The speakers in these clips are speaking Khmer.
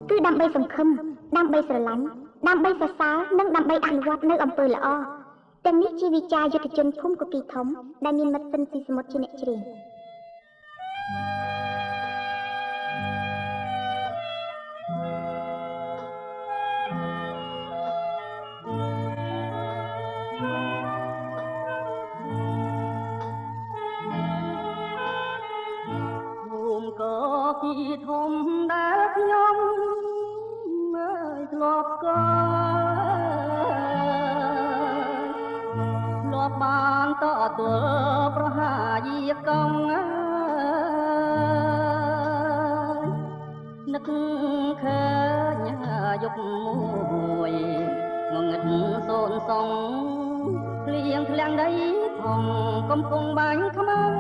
គឺដើម្បីសង្ឃឹមដើម្បីស្រឡាញ់ដើម្បីសរសើរនិងដើម្បីអនុវត្តនៅអំពើល្អទាំងនេះជាវិចារយុទ្ធជនភូមិកគីធំដែលមានមិត្តសិនស៊ីសមុទ្រជាអ្នកច្រៀងក៏គីធំដែលខ្ញុំមើលធ្លាប់ក៏ធ្លាប់បានតទល់ប្រហាយាកងនឹកឃើញយកមួយងងឹតសូនសងភ្លៀងធ្លាំងដីថងកំពុងបាញ់ខ្មាំង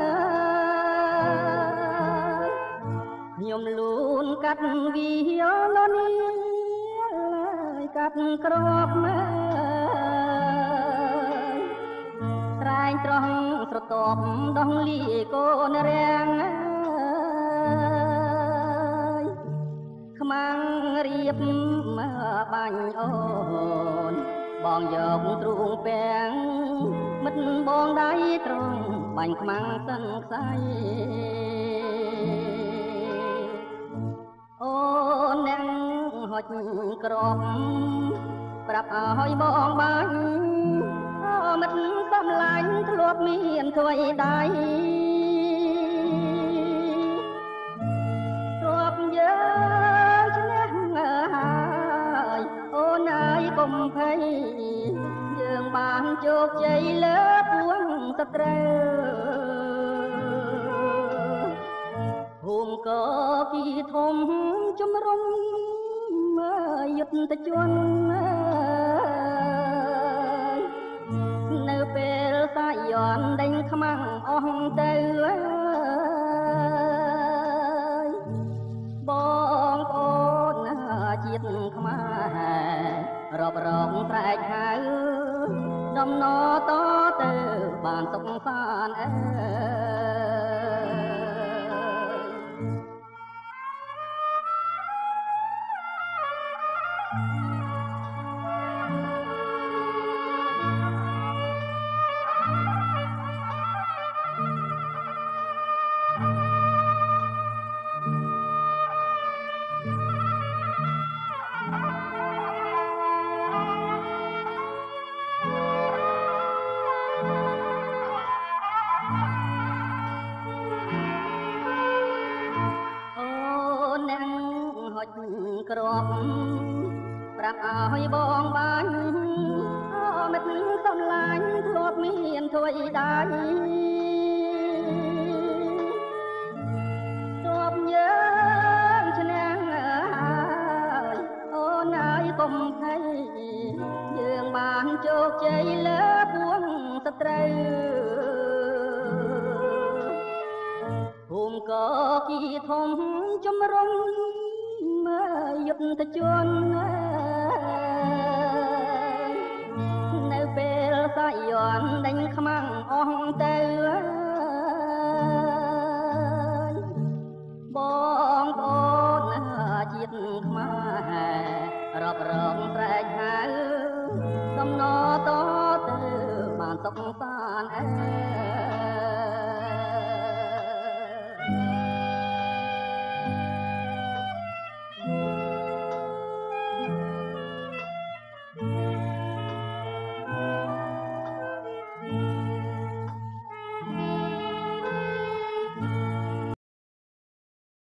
ខ្ញុំលូនកាត់វាលនីកាត់ក្របមើត្រែងត្រង់ស្រទាប់ដងលីកូនរាំងខ្មាំងរៀបបាញ់អូនបងយកទ្រូងពាំងមិត្តបងដៃត្រង់បាញ់ខ្មាំងសិនខ្សែអូនអ្នកហុចក្របប្រាប់ឲ្យបងបាញ់អូមិត្តសំឡាញ់ធ្លាប់មានធ្វើដៃធ្លាប់យើងឈ្នះហើយអូនហើយកុំភ័យយើងបានជោគជ័យលើពួងសត្រូវភូមិក៏គីធំជំរុំយុទ្ធជននៅពេលសាយ័នដេញខ្មាំងអស់ទៅបងប្អូនជាតិខ្មែររាប់រងស្រែកហៅដំណតទៅបានសុខសាន្តក្របប្រាប់ឲ្យបងបាញ់អូមិត្តសំឡាញ់ធ្លាប់មានធ្វើដៃធ្លាប់យើងឈ្នះហើយអូនហើយកុំភ័យយើងបានជោគជ័យលើពួងសត្រូវភូមិក៏គីធំជំរុំយុទ្ធជននៅពេលសាយ័នដេញខ្មាំងអស់ទៅបងប្អូនជាតិខ្មែររាប់រងស្រែកហៅសំណតទៅបានសុខសាន្ត